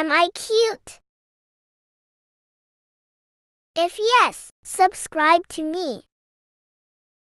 Am I cute? If yes, subscribe to me.